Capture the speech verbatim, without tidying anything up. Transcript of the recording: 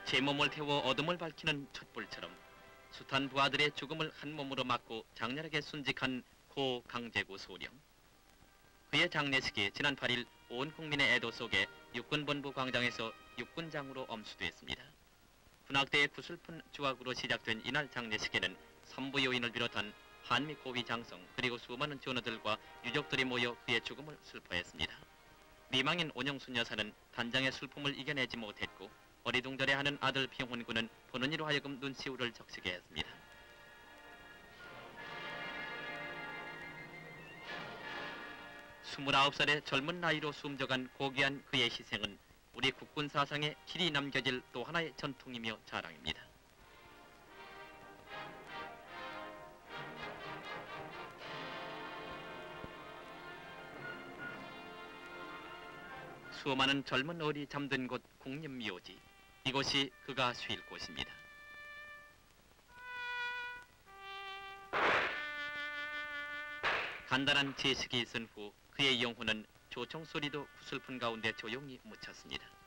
제 몸을 태워 어둠을 밝히는 촛불처럼 숱한 부하들의 죽음을 한 몸으로 맞고 장렬하게 순직한 고 강제구 소령. 그의 장례식이 지난 팔 일 온 국민의 애도 속에 육군본부 광장에서 육군장으로 엄수됐습니다. 군악대의 구슬픈 주악으로 시작된 이날 장례식에는 삼부 요인을 비롯한 한미 고위 장성 그리고 수많은 전우들과 유족들이 모여 그의 죽음을 슬퍼했습니다. 미망인 온영순 여사는 단장의 슬픔을 이겨내지 못했고 어리둥절해하는 아들 병훈군은 보는 이로 하여금 눈시울을 적시게 했습니다. 스물아홉 살의 젊은 나이로 숨져간 고귀한 그의 희생은 우리 국군 사상에 길이 남겨질 또 하나의 전통이며 자랑입니다. 수많은 젊은 어리 잠든 곳 국립묘지. 이곳이 그가 쉴 곳입니다. 간단한 제식이 있은 후 그의 영혼은 조총 소리도 구슬픈 가운데 조용히 묻혔습니다.